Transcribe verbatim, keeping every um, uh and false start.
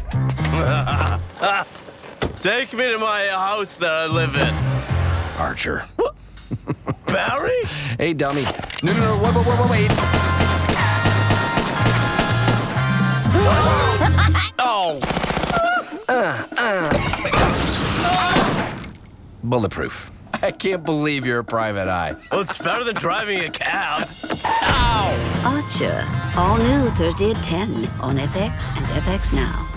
Take me to my house that I live in. Archer. What? Barry? Hey, dummy. No, no, no, wait, wait, wait, wait. Oh! Uh, uh. Bulletproof. I can't believe you're a private eye. Well, it's better than driving a cab. Ow! Archer, all new Thursday at ten on F X and F X Now.